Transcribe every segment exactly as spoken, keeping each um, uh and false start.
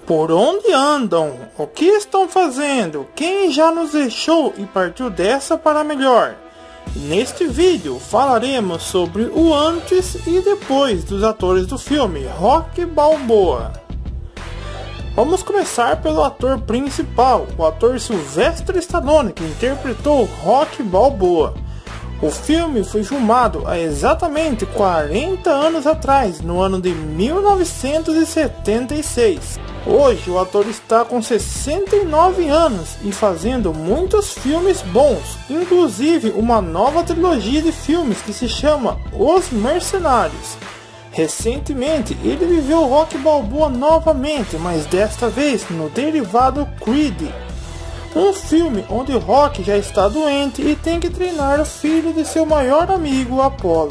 Por onde andam? O que estão fazendo? Quem já nos deixou e partiu dessa para melhor? Neste vídeo falaremos sobre o antes e depois dos atores do filme Rocky Balboa. Vamos começar pelo ator principal, o ator Sylvester Stallone, que interpretou Rocky Balboa. O filme foi filmado há exatamente quarenta anos atrás, no ano de mil novecentos e setenta e seis. Hoje o ator está com sessenta e nove anos e fazendo muitos filmes bons, inclusive uma nova trilogia de filmes que se chama Os Mercenários. Recentemente ele viveu Rocky Balboa novamente, mas desta vez no derivado Creed. Um filme onde Rocky já está doente e tem que treinar o filho de seu maior amigo, Apollo.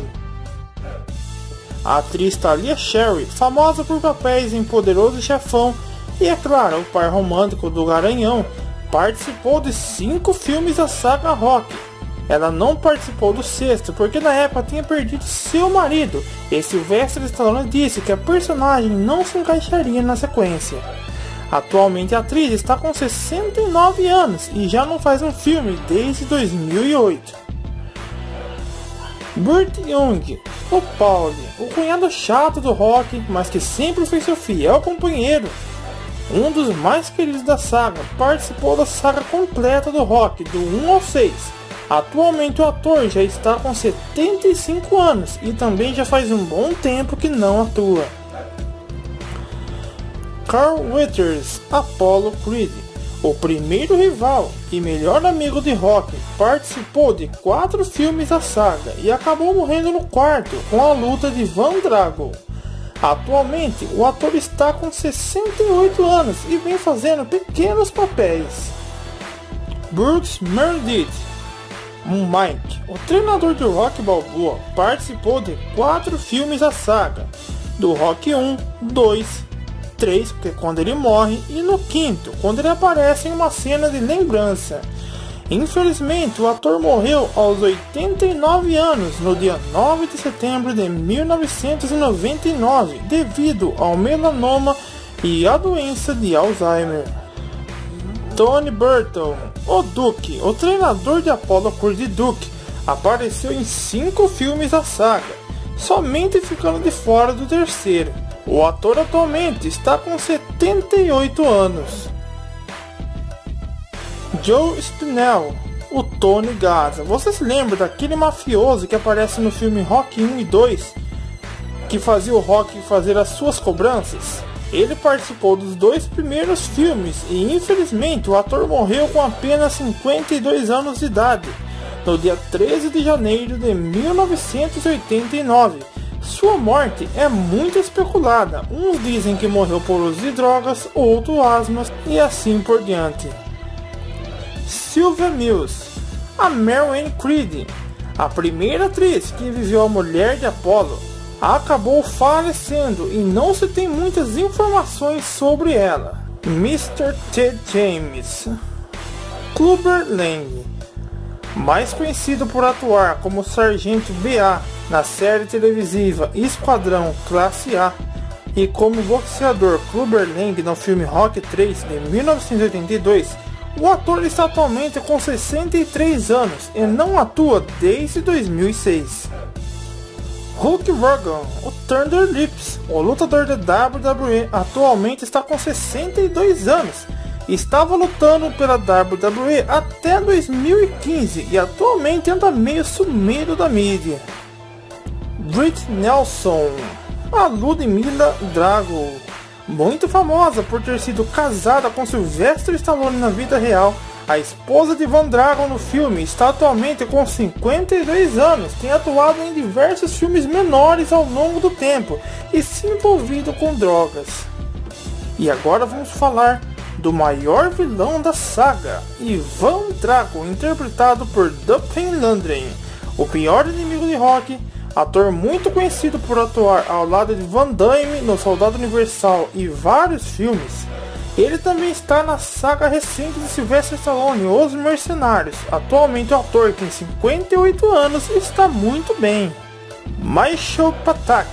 A atriz Talia Shire, famosa por papéis em Poderoso Chefão e, é claro, o par romântico do Garanhão, participou de cinco filmes da saga Rocky. Ela não participou do sexto porque na época tinha perdido seu marido e Sylvester Stallone disse que a personagem não se encaixaria na sequência. Atualmente a atriz está com sessenta e nove anos e já não faz um filme desde dois mil e oito. Burt Young, o Paulie, o cunhado chato do Rocky, mas que sempre foi seu fiel companheiro. Um dos mais queridos da saga, participou da saga completa do Rocky, do um ao seis. Atualmente o ator já está com setenta e cinco anos e também já faz um bom tempo que não atua. Carl Weathers, Apollo Creed, o primeiro rival e melhor amigo de Rocky, participou de quatro filmes da saga e acabou morrendo no quarto com a luta de Van Drago. Atualmente o ator está com sessenta e oito anos e vem fazendo pequenos papéis. Brooks Meredith, Mike, o treinador de Rocky Balboa, participou de quatro filmes da saga, do Rocky um, dois, três, porque é quando ele morre, e no quinto, quando ele aparece em uma cena de lembrança. Infelizmente, o ator morreu aos oitenta e nove anos, no dia nove de setembro de mil novecentos e noventa e nove, devido ao melanoma e à doença de Alzheimer. Tony Burton, o Duke, o treinador de Apollo Creed Duke, apareceu em cinco filmes da saga, somente ficando de fora do terceiro. O ator atualmente está com setenta e oito anos. Joe Spinell, o Tony Gaza. Você se lembra daquele mafioso que aparece no filme Rocky um e dois, que fazia o Rocky fazer as suas cobranças? Ele participou dos dois primeiros filmes e infelizmente o ator morreu com apenas cinquenta e dois anos de idade, no dia treze de janeiro de mil novecentos e oitenta e nove. Sua morte é muito especulada, uns dizem que morreu por uso de drogas, outros asmas e assim por diante. Sylvia Mills, a Marion Creed, a primeira atriz que viveu a mulher de Apollo, acabou falecendo e não se tem muitas informações sobre ela. mister Ted James, Clubber Lang, mais conhecido por atuar como Sargento B A na série televisiva Esquadrão Classe A e como boxeador Clubber Lang no filme Rocky três de mil novecentos e oitenta e dois, o ator está atualmente com sessenta e três anos e não atua desde dois mil e seis. Hulk Hogan, o Thunder Lips, o lutador da W W E, atualmente está com sessenta e dois anos. Estava lutando pela W W E até dois mil e quinze e atualmente anda meio sumido da mídia. Britt Nelson, a Ludmilla Drago, muito famosa por ter sido casada com Sylvester Stallone na vida real, a esposa de Van Drago no filme, está atualmente com cinquenta e dois anos, tem atuado em diversos filmes menores ao longo do tempo e se envolvido com drogas. E agora vamos falar do maior vilão da saga, Ivan Drago, interpretado por Dolph Lundgren, o pior inimigo de Rocky, ator muito conhecido por atuar ao lado de Van Damme no Soldado Universal e vários filmes. Ele também está na saga recente de Sylvester Stallone, Os Mercenários. Atualmente o ator tem cinquenta e oito anos e está muito bem. Michael Patak,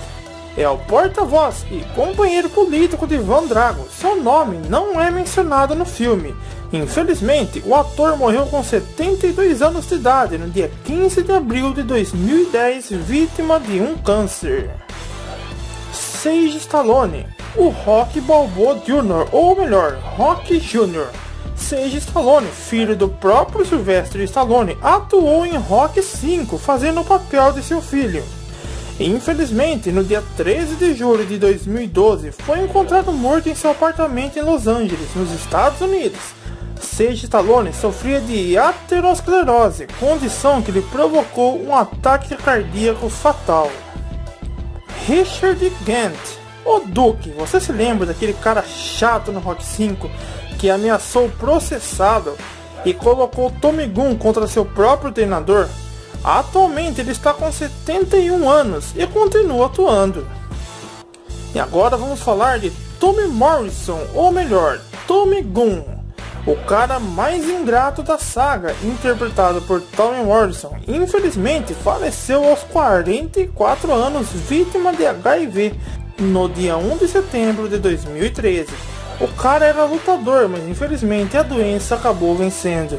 é o porta-voz e companheiro político de Ivan Drago. Seu nome não é mencionado no filme. Infelizmente, o ator morreu com setenta e dois anos de idade no dia quinze de abril de dois mil e dez, vítima de um câncer. Sage Stallone, o Rocky Balboa Júnior, ou melhor, Rocky Júnior Sage Stallone, filho do próprio Sylvester Stallone, atuou em Rocky cinco, fazendo o papel de seu filho. Infelizmente, no dia treze de julho de dois mil e doze, foi encontrado morto em seu apartamento em Los Angeles, nos Estados Unidos. Sage Stallone sofria de aterosclerose, condição que lhe provocou um ataque cardíaco fatal. Richard Gant, o Duke, você se lembra daquele cara chato no Rocky cinco que ameaçou processá-lo e colocou Tommy Gunn contra seu próprio treinador? Atualmente ele está com setenta e um anos e continua atuando. E agora vamos falar de Tommy Morrison, ou melhor, Tommy Gunn, o cara mais ingrato da saga, interpretado por Tommy Morrison. Infelizmente faleceu aos quarenta e quatro anos, vítima de H I V, no dia um de setembro de dois mil e treze. O cara era lutador, mas infelizmente a doença acabou vencendo.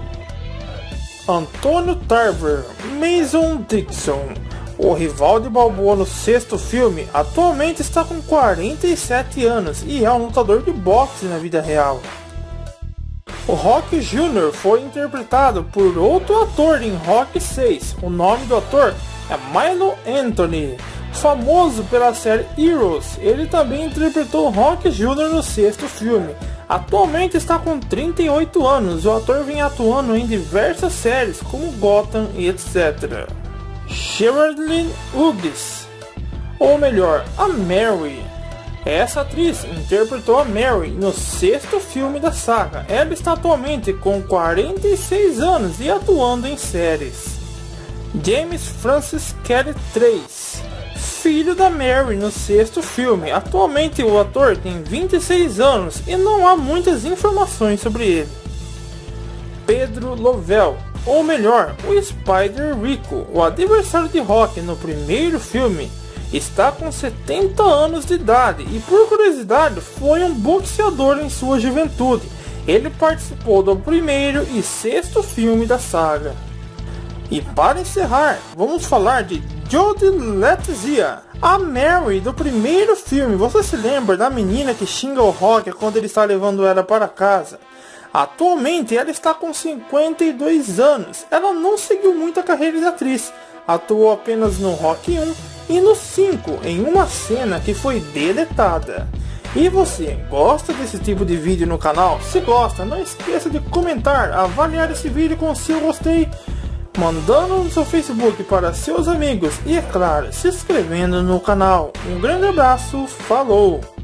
Antônio Tarver, Mason Dixon, o rival de Balboa no sexto filme, atualmente está com quarenta e sete anos e é um lutador de boxe na vida real. O Rocky Júnior foi interpretado por outro ator em Rocky seis. O nome do ator é Milo Anthony, famoso pela série Heroes. Ele também interpretou Rocky Júnior no sexto filme. Atualmente está com trinta e oito anos. O ator vem atuando em diversas séries como Gotham e etcétera. Sherilyn Hughes, ou melhor, a Mary. Essa atriz interpretou a Mary no sexto filme da saga. Ela está atualmente com quarenta e seis anos e atuando em séries. James Francis Kelly três, filho da Mary no sexto filme. Atualmente o ator tem vinte e seis anos e não há muitas informações sobre ele. Pedro Lovell, ou melhor, o Spider Rico, o adversário de Rocky no primeiro filme, está com setenta anos de idade e, por curiosidade, foi um boxeador em sua juventude. Ele participou do primeiro e sexto filme da saga. E para encerrar, vamos falar de Jodie Letizia, a Mary do primeiro filme. Você se lembra da menina que xinga o Rocky quando ele está levando ela para casa? Atualmente ela está com cinquenta e dois anos. Ela não seguiu muito a carreira de atriz. Atuou apenas no Rocky um e no cinco, em uma cena que foi deletada. E você, gosta desse tipo de vídeo no canal? Se gosta, não esqueça de comentar, avaliar esse vídeo com seu gostei, mandando no seu Facebook para seus amigos e, é claro, se inscrevendo no canal. Um grande abraço, falou!